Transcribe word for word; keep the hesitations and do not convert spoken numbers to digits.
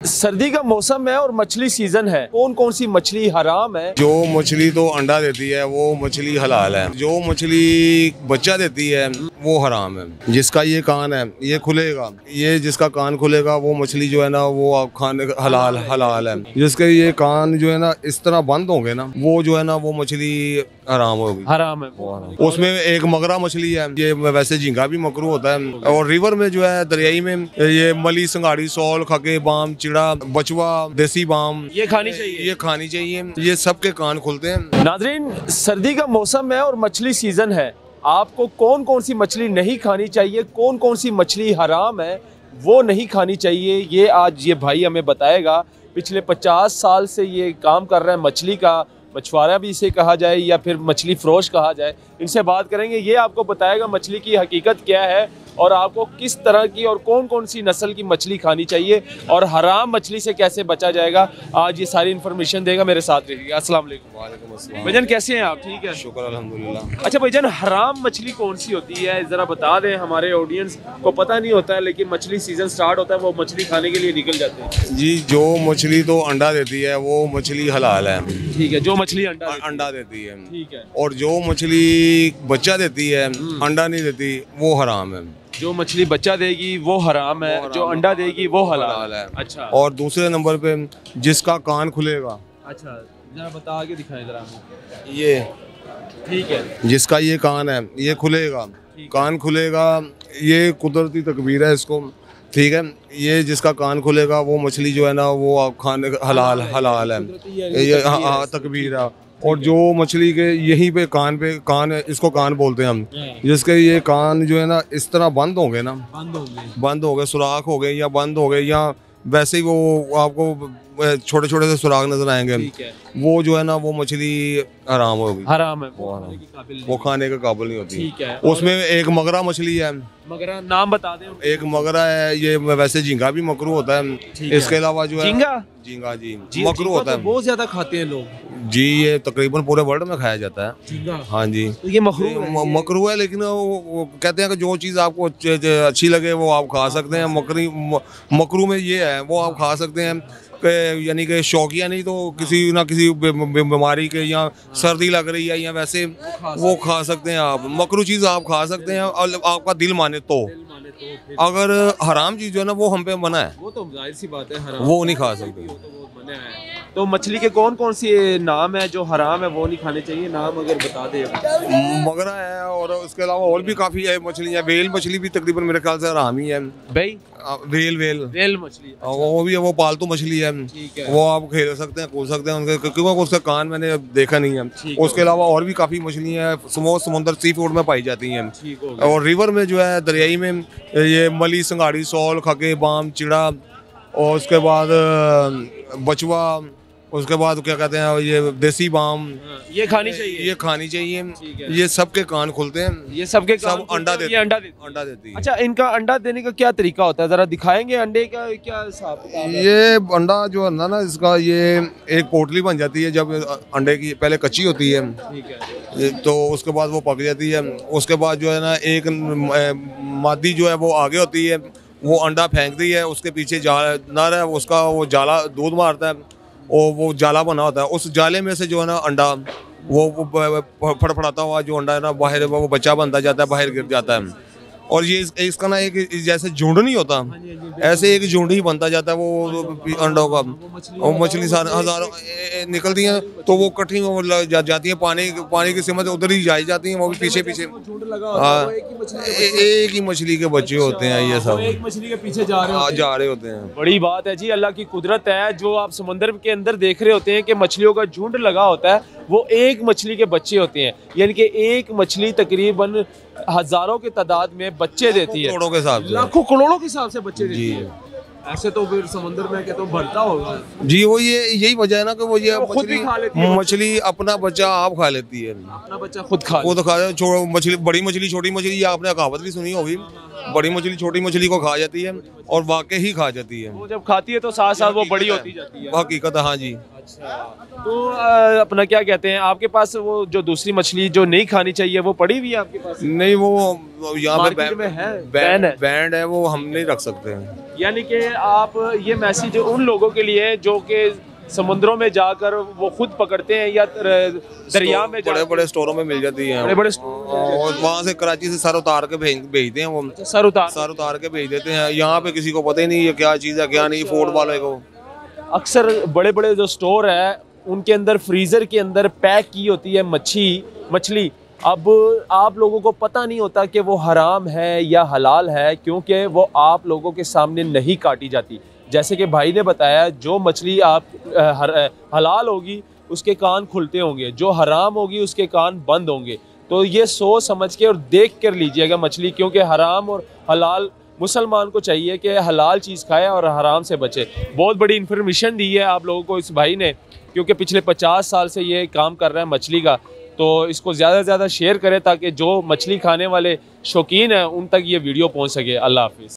सर्दी का मौसम है और मछली सीजन है, कौन कौन सी मछली हराम है? जो मछली तो अंडा देती है वो मछली हलाल है, जो मछली बच्चा देती है वो हराम है। जिसका ये कान है ये खुलेगा, ये जिसका कान खुलेगा वो मछली जो है ना वो आप खाने का हलाल हलाल है। जिसके ये कान जो है ना इस तरह बंद होंगे ना वो जो है ना वो मछली हराम होगी, हराम है। उसमें एक मगरा मछली है, ये वैसे झींगा भी मकरू होता है। और रिवर में जो है दरियाई में ये मली, संगाड़ी, सौल, खके, बाम, चिड़ा, बचवा, देसी बाम ये खानी चाहिए, ये खानी चाहिए। ये सबके कान खुलते हैं। नाजरीन, सर्दी का मौसम है और मछली सीजन है। आपको कौन कौन सी मछली नहीं खानी चाहिए, कौन कौन सी मछली हराम है वो नहीं खानी चाहिए, ये आज ये भाई हमें बताएगा। पिछले पचास साल से ये काम कर रहा है, मछली का मछुआरा भी इसे कहा जाए या फिर मछली फरोश कहा जाए। इनसे बात करेंगे, ये आपको बताएगा मछली की हकीकत क्या है और आपको किस तरह की और कौन कौन सी नस्ल की मछली खानी चाहिए और हराम मछली से कैसे बचा जाएगा। आज ये सारी इन्फॉर्मेशन देगा, मेरे साथ रहिए। अस्सलाम वालेकुम। वालेकुम अस्सलाम। भाईजान कैसे हैं आप? ठीक है, शुक्र अल्हम्दुलिल्लाह। अच्छा भाईजान, हराम मछली कौन सी होती है ज़रा बता दें, हमारे ऑडियंस को पता नहीं होता है, लेकिन मछली सीजन स्टार्ट होता है वो मछली खाने के लिए निकल जाते हैं। जी, जो मछली तो अंडा देती है वो मछली हलाल है। ठीक है, जो मछली अंडा देती अंडा देती है। ठीक है। और जो मछली बच्चा देती है, अंडा नहीं देती, वो हराम है। जो मछली बच्चा देगी वो हराम है, जो अंडा देगी वो हलाल है। अच्छा। और दूसरे नंबर पे जिसका कान खुलेगा। अच्छा, जरा बता के दिखाएं जरा हमें। ये ठीक है, जिसका ये कान है ये खुलेगा, कान खुलेगा, ये कुदरती तकबीर है इसको। ठीक है, ये जिसका कान खुलेगा वो मछली जो है ना वो आप खाने का हलाल हलाल है, ये हाँ हाँ तकबीर है। और जो मछली के यहीं पे कान पे कान है, इसको कान बोलते हैं हम, जिसके ये कान जो है ना इस तरह बंद होंगे ना, बंद होंगे बंद हो गए, सुराख हो गए या बंद हो गए, या वैसे ही वो आपको छोटे छोटे से सुराख नजर आएंगे, वो जो है ना वो मछली हराम होगी, हराम है, वो, वो खाने के काबिल नहीं होती। ठीक है। उसमें एक मगरा मछली है, मगरा नाम बता दें। एक मगरा है, ये वैसे झींगा भी मकरू होता है। इसके अलावा जो है झींगा झींगा जी मकरू होता है, बहुत ज्यादा खाते हैं लोग जी। ये तकरीबन पूरे वर्ल्ड में खाया जाता है। हाँ जी, तो ये मकरू है, मकरू है, लेकिन वो, वो कहते हैं कि जो चीज़ आपको अच्छी लगे वो आप खा सकते हैं। मकरी मकरू में ये है वो आप खा सकते हैं, यानी कि शौकिया नहीं तो किसी ना किसी बीमारी के या सर्दी लग रही है या वैसे वो खा सकते हैं आप। मकरू चीज़ आप खा सकते हैं और आपका दिल माने तो। अगर हराम चीज़ जो है ना वो हम पे मना है, वो तो जाहिर सी बात है, हराम वो नहीं खा सकते। तो मछली के कौन कौन सी नाम है जो हराम है वो नहीं खाने चाहिए, नाम अगर बता दे। मगरा है और उसके अलावा और भी काफ़ी है मछलियाँ। वेल मछली भी तकरीबन मेरे ख्याल से हराम ही है भाई। वेल वेल वेल मछली, अच्छा। वो भी है, वो पालतू मछली है, वो आप खेल सकते हैं, कूद सकते हैं उनके, क्योंकि उसका कान मैंने देखा नहीं है। उसके अलावा और भी काफ़ी मछलियाँ हैं समुद्र सी फूड में पाई जाती हैं। और रिवर में जो है दरियाई में ये मली, संगाड़ी, सौल, खके, बाम, चिड़ा, और उसके बाद बचवा, उसके बाद क्या कहते हैं ये देसी बाम, ये खानी चाहिए, ये खानी चाहिए। ये सबके कान खुलते हैं, ये सबके सब अंडा देते, अंडा देती अंडा देती है। अच्छा, इनका अंडा देने का क्या तरीका होता है, जरा दिखाएंगे अंडे का क्या हिसाब? ये अंडा जो है ना इसका ये एक पोटली बन जाती है जब अंडे की पहले कच्ची होती है, ठीक है, तो उसके बाद वो पक जाती है। उसके बाद जो है ना एक मादी जो है वो आगे होती है, वो अंडा फेंकती है, उसके पीछे जाल नर है, उसका वो जाला दूध मारता है और वो जाला बना होता है, उस जाले में से जो है ना अंडा वो फड़फड़ाता हुआ जो अंडा है ना बाहर वो बच्चा बनता जाता है, बाहर गिर जाता है। और ये इसका ना एक जैसे झुंड नहीं होता, ऐसे एक झुंड ही बनता जाता है वो अंडों का। और मछली सारे हजारों निकलती हैं तो वो इकट्ठी जा, जाती हैं, पानी पानी की सिमत उधर ही जाई जाती हैं, वो भी पीछे पीछे। हाँ, एक ही मछली के बच्चे होते हैं, ये सब एक मछली के पीछे जा रहे जा रहे होते हैं। बड़ी बात है जी, अल्लाह की कुदरत है। जो आप समंदर के अंदर देख रहे होते हैं कि मछलियों का झुंड लगा होता है, वो एक मछली के बच्चे होते हैं, यानी कि एक मछली तकरीबन हजारों की तादाद में बच्चे देती है, करोड़ों के हिसाब से, लाखों करोड़ों के हिसाब से बच्चे देती है। ऐसे तो फिर समुद्र में क्या तो बढ़ता होगा जी। वो ये यही वजह है ना कि वो ये वो खुद भी खा लेती है, मछली अपना बच्चा आप खा लेती है, अपना बच्चा खुद खा खुद खा। मछली बड़ी मछली छोटी मछली, ये आपने कहावत भी सुनी होगी बड़ी मछली छोटी मछली को खा जाती है और वाकई ही खा जाती है। वो जब खाती है तो साथ साथ वो बड़ी होती जाती है। वो हकीकत है, हाँ जी। अच्छा, तो अ, अपना क्या कहते हैं, आपके पास वो जो दूसरी मछली जो नहीं खानी चाहिए वो पड़ी हुई है आपके पास? नहीं, वो यहाँ पे मार्केट में है, बैन बैंड है। बैंड है, वो हम नहीं रख सकते हैं। यानी कि आप ये मैसेज उन लोगों के लिए जो कि समुद्रों में जाकर वो खुद पकड़ते हैं या तर- दरिया में बड़े बड़े स्टोरों में मिल जाती है, बड़े बड़े और वहाँ से कराची से सर उतार के भेज भेजते हैं, वो सर उतार सर उतार के भेज देते हैं। यहाँ पे किसी को पता ही नहीं है क्या चीज़ है क्या नहीं, फूड वाले को। अक्सर बड़े बड़े जो स्टोर है उनके अंदर फ्रीजर के अंदर पैक की होती है मच्छी मछली। अब आप लोगों को पता नहीं होता कि वो हराम है या हलाल है, क्योंकि वो आप लोगों के सामने नहीं काटी जाती। जैसे कि भाई ने बताया, जो मछली आप अ, हर, अ, हलाल होगी उसके कान खुलते होंगे, जो हराम होगी उसके कान बंद होंगे। तो ये सोच समझ के और देख कर लीजिएगा मछली, क्योंकि हराम और हलाल मुसलमान को चाहिए कि हलाल चीज़ खाए और हराम से बचे। बहुत बड़ी इन्फॉर्मेशन दी है आप लोगों को इस भाई ने, क्योंकि पिछले पचास साल से ये काम कर रहा है मछली का। तो इसको ज़्यादा से ज़्यादा शेयर करें ताकि जो मछली खाने वाले शौकीन हैं उन तक ये वीडियो पहुंच सके। अल्लाह हाफिज़।